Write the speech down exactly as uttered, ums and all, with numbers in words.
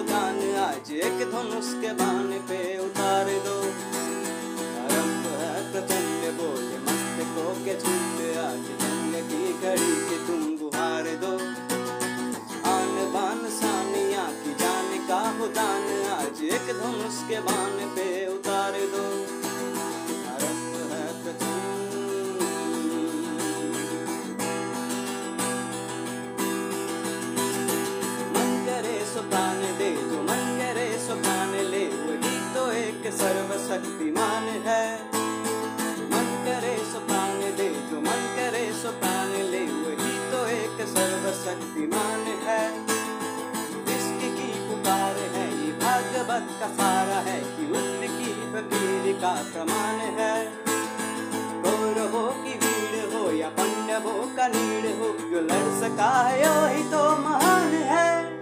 हो दान, आज एक धनुष के बाण पे उतार दो। आरंभ है प्रचंड बोले मस्तकों के झूठ, आज जंग की घड़ी के तुम गुहार दो। आन बान सानिया की जान का हो दान, आज एक धनुष के बाण पे उतार दो। आरंभ है प्रचंड। मन करे सो प्राण दे, जो मन करे सो प्राण ले, वही तो एक सर्वशक्तिमान है। मन करे सो प्राण दे, जो मन करे सो प्राण ले, वही तो एक सर्वशक्तिमान है। इश्क की पुकार है ये भागवत का सारा है, कि उद्र की फकीर का प्रमाण है। कौरवों की भीड़ हो या पांडवों का नीड़ हो, जो लड़ सका है वही तो महान है।